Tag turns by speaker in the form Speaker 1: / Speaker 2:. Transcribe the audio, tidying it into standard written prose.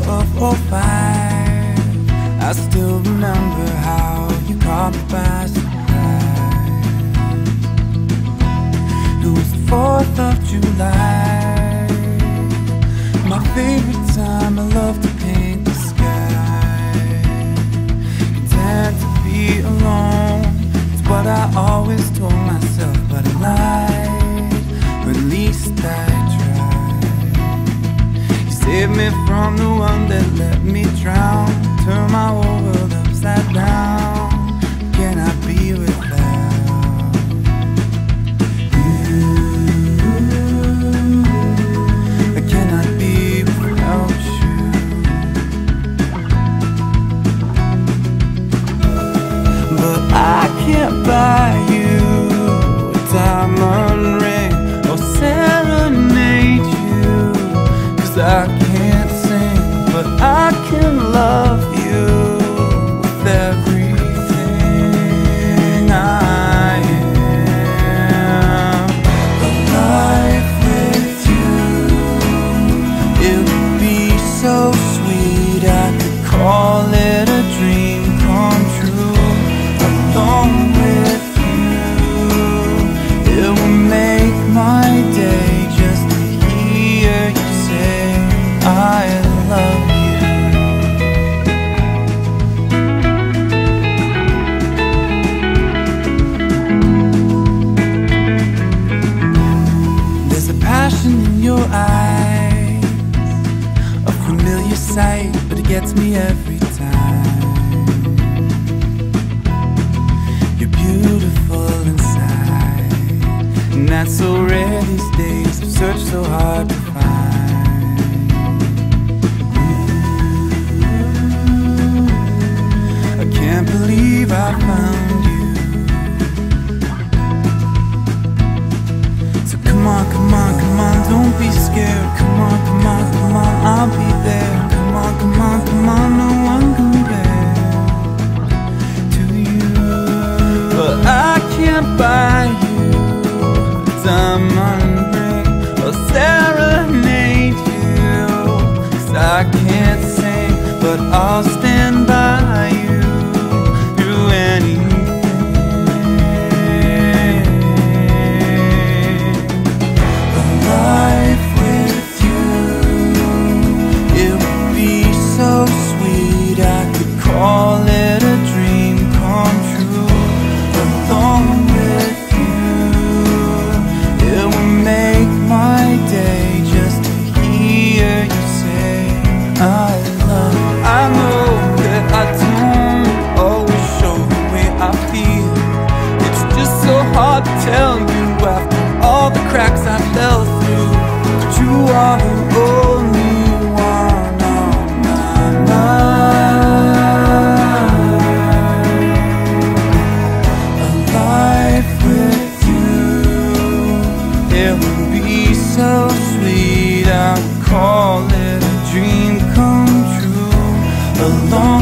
Speaker 1: 12:05. I still remember how you caught me by surprise. It was the 4th of July, my favorite time. I love to paint the sky. Content to be alone, it's what I always told myself, but I lied, or at least I tried. You saved me from the one that let me drown, turn my whole world upside down. Can I be without you? I cannot be without you. But I can't buy you a diamond ring or serenade you, 'cause I can't sing, but I can love you with everything I am. A life with you, it would be so sweet. I could call it a dream come true. Alone with you, it will make my day just to hear you say I love you. There's a passion in your eyes, a familiar sight, but it gets me every time. You're beautiful inside, and that's so rare these days. I've searched so hard to find. I can't believe I found you. So come on, come on, come on, don't be scared. Come on, come on, come on, I'll be there. Come on, come on, come on, no one compares to you. But I can't buy you a diamond ring or serenade you, 'cause I can't sing, but I'll stand by you through anything. A life with you, it would be so sweet. I could call it a dream come true. Alone with you, it will make my day just to hear you say I love you. I know that I don't always show the way I feel. It's just so hard to tell you after all the cracks I fell through, that you are the only one on my mind. A life with you, it would be so sweet. I would call it a dream come true. Alone